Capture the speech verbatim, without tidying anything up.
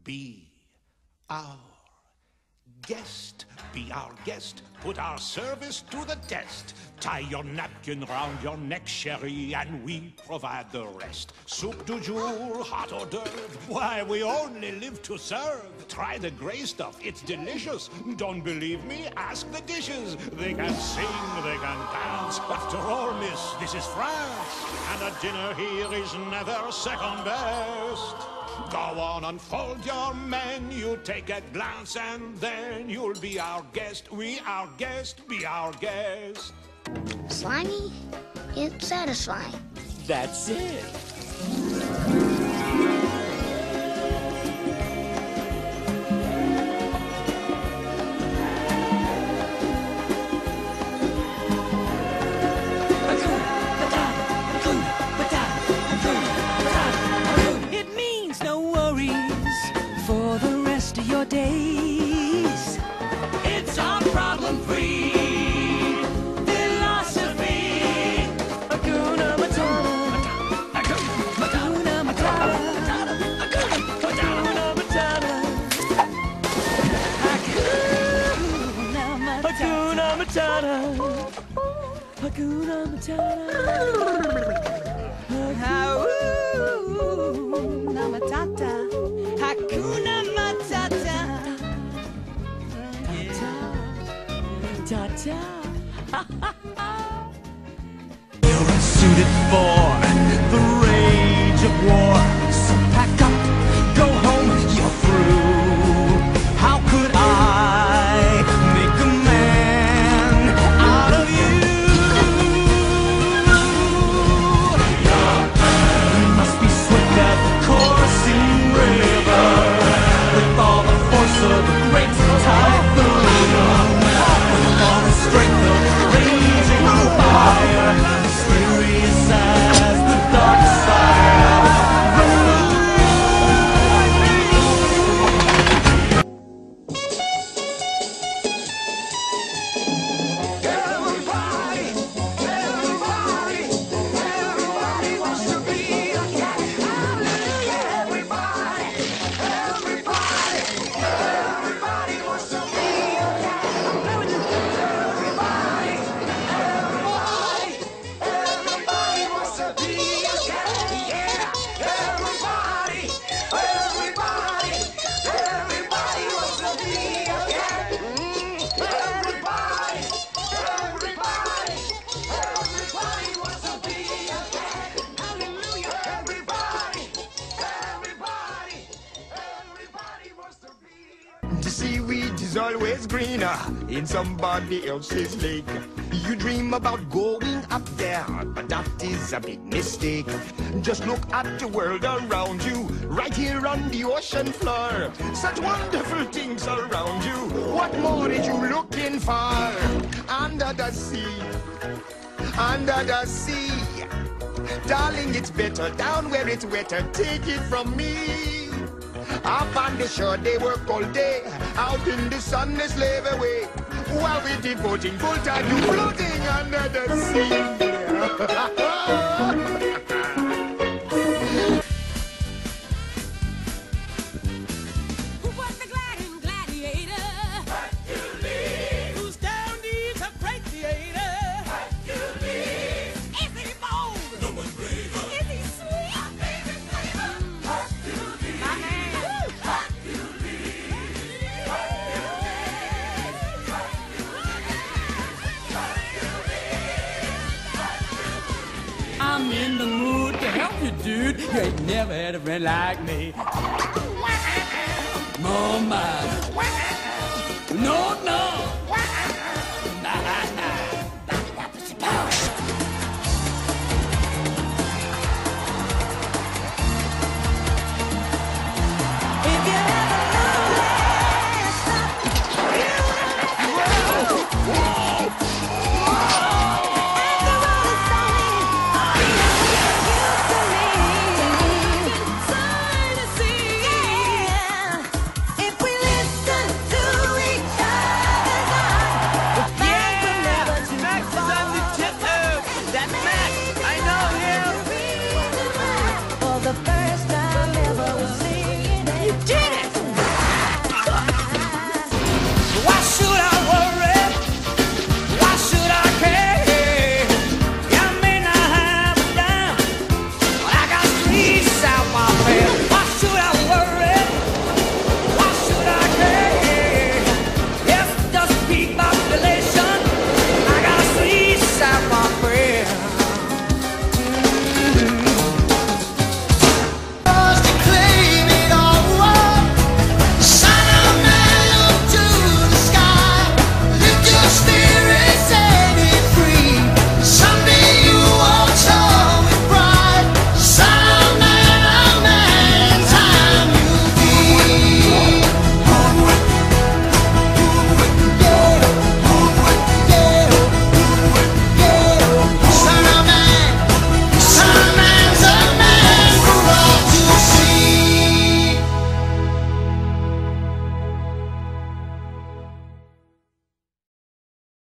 be our guest. Be our guest. Put our service to the test. Tie your napkin round your neck, Sherry, and we provide the rest. Soup du jour, hot hors d'oeuvre. Why, we only live to serve. Try the gray stuff. It's delicious. Don't believe me? Ask the dishes. They can sing, they can dance. After all, miss, this is France. And a dinner here is never second best. Go on, unfold your menu, take a glance, and then you'll be our guest. We, our guest, be our guest. Slimy, yet satisfying. That's it. For the rest of your days, it's our problem-free philosophy. Hakuna Matata, Hakuna Matata, Hakuna Matata, Hakuna Matata, Hakuna Matata, Hakuna Matata. Hakuna Matata. Ta-ta. You're suited for the rage of war. So pack up, go home, you're through. How could I make a man out of you? You must be swift as the coursing river, with all the force of a great typhoon, with all the strength of raging fire, mysterious as the dark side of the moon. Everybody, everybody, everybody wants to be a cat. Hallelujah, everybody. Everybody, everybody wants to be a cat. Everybody, everybody, everybody wants to be a cat. Yeah, everybody, everybody, everybody wants to be a cat. Mm, everybody, everybody, everybody wants to be a cat. Hallelujah, everybody, everybody. Everybody wants to be. The seaweed is always greener in somebody else's lake. You dream about going up there, but that is a big mistake. Just look at the world around you, right here on the ocean floor. Such wonderful things around you. What more are you looking for? Under the sea, under the sea. Darling, it's better down where it's wetter. Take it from me. Up on the shore they work all day, out in the sun they slave away, while we're devoting full time to floating under the sea. Who was the gliding gladiator? Hercules. Whose down deeds a great theater? Hercules. Is he bold? No one's braver. Is he sweet? My favorite flavor. Hercules. My man. I'm in the mood to help you, dude. You ain't never had a friend like me.